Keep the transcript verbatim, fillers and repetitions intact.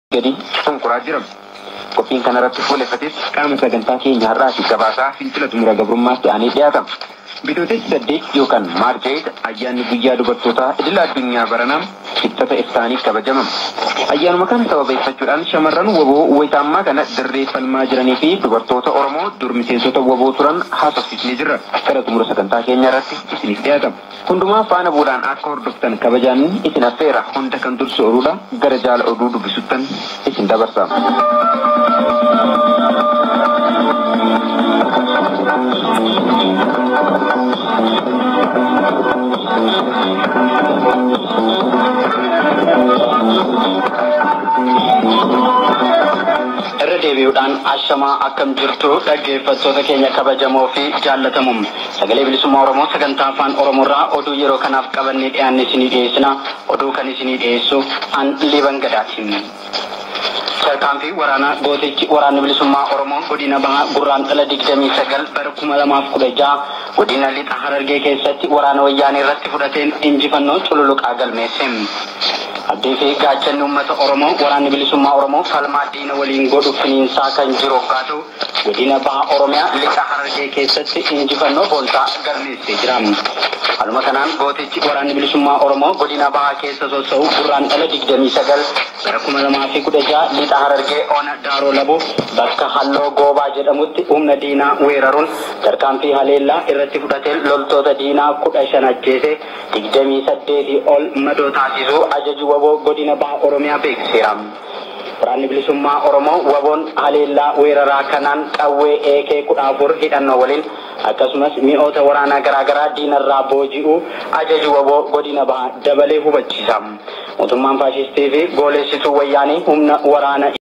Jadi konkolaataa jiran qophiin kanarratti fuuleeffates qaama sagantaa keenya har'aa fi gabaasaa fincila xumura gabrummaatti aanee dhiyaatama. Bitootessa saddeet yookaan maarcheet ayyaanni guyyaa dubartootaa idila addunyaa baranaa ittisa iftaanii kabajamama. Ayyaanuma kana sababeeffachuudhaan shamarran waboo wayitaammaa kana dirree falmaa jiranii fi dubartoota Oromoo dur miseensota waboo turan haasofsiisnee jirra. Gara xumura sagantaa keenya irratti isiniif dhiyaatama. Hundumaa faana buudhaan akka hordoftan kabajaan isin affeera hunda kan dursu oduudha gara jaala oduu dubbisuttan isin dabarsa. Deebi'uudhaan ashamaa akkam jirtu dhaggeeffattoota keenya kabajamoo fi jaallatamuun sagalee bilisummaa Oromoo sagantaa afaan Oromoorraa oduu yeroo kanaaf qabannee dhiyaanne isinii dhiyeessina. Oduu kan isinii dhiyeessu an Liban Gadaatiin. Tarkaanfii waraana gootichi waraanni bilisummaa Oromoo godina Bahaa Gurraandhala digdamii sagal bara kuma lamaaf kudha jaha godina Lixa Harargee keessatti waraana wayyaanee irratti fudhateen injifannoo cululuqaa galmeesse. Abdii fi gaachanni uummata Oromoo waraanni bilisummaa Oromoo falmaa diina waliin godhu finiinsaa kan jiru yoo ta'u godina Bahaa Oromiyaa Lixa Harargee keessatti injifannoo boonsaa galmeessee jira. Haaluma kanaan gootichi waraanni bilisummaa Oromoo godina Bahaa keessa sosso'u Gurraandhala digdamii sagal bara kuma lamaaf kudha jaha Lixa Harargee ona Daaroo Laboo bakka Halloo Goobaa jedhamutti humna diinaa weeraruun tarkaanfii haleellaa irratti fudhateen loltoota diinaa kudha shan ajjeese digdamii saddeetii ol madoo taasisuu ajaju waboo godina Bahaa Oromiyaa beeksiseera. Waraanni bilisummaa Oromoo waboon haleellaa weeraraa kanaan qawwee eekee kudha afur hidhannoo waliin akkasumas mi'oota waraanaa garaagaraa diinarraa booji'uu ajaju waboo godina Bahaa dabalee hubachiisa. Mootummaan faashistii fi gooleessituu wayyaanii humna waraana